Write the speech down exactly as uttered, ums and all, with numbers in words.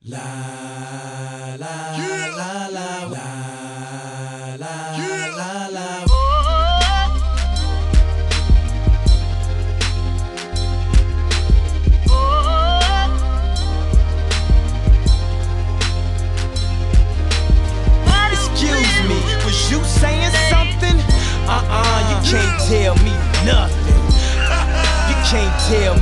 La la Yeah. la la la la Yeah. la la. Excuse me, was you saying something? Uh-uh, you can't tell me nothing. You can't tell